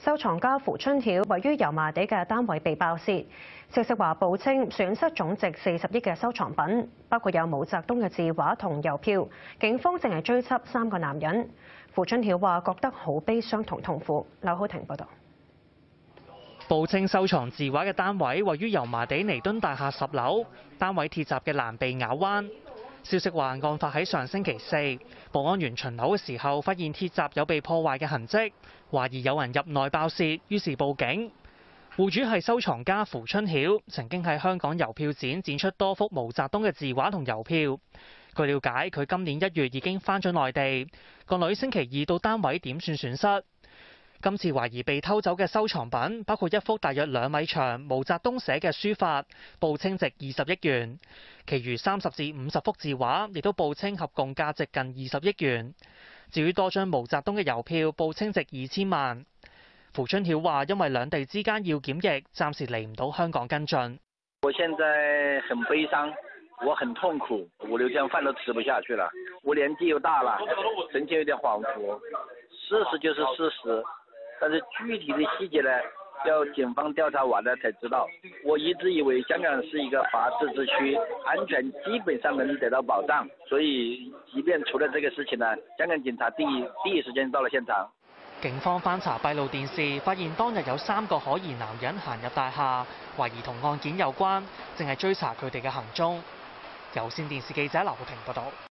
收藏家符春曉位於油麻地嘅單位被爆竊，消息話報稱損失總值40億嘅收藏品，包括有毛澤東嘅字畫同郵票。警方正係追緝3個男人。符春曉話覺得好悲傷同痛苦。劉浩庭報導。 報稱收藏字畫嘅單位位於油麻地彌敦大廈10樓，單位鐵閘嘅欄被咬彎。消息話，案發喺上星期4，保安員巡樓嘅時候發現鐵閘有被破壞嘅痕跡，懷疑有人入內爆竊，於是報警。戶主係收藏家符春曉，曾經喺香港郵票展展出多幅毛澤東嘅字畫同郵票。據了解，佢今年1月已經返咗內地，個女星期2到單位點算損失。今次懷疑被偷走嘅收藏品包括一幅大約2米長毛澤東寫嘅書法，報稱值20億元；其餘30至50幅字畫亦都報稱合共價值近20億元。至於多張毛澤東嘅郵票，報稱值2000萬。符春曉話：因為兩地之間要檢疫，暫時嚟唔到香港跟進。 我現在很悲傷，我很痛苦，5、6天飯都吃不下去了。我年紀又大了，神情有點恍惚。事實就是事實。但是具體的細節呢，要警方調查完了才知道。我一直以為香港是一個法治之區，安全基本上能得到保障，所以即便出了這個事情呢，香港警察第一時間到了現場。 警方翻查閉路電視，發現當日有3個可疑男人行入大廈，懷疑同案件有關，正係追查佢哋嘅行蹤。有線電視記者劉浩庭報道。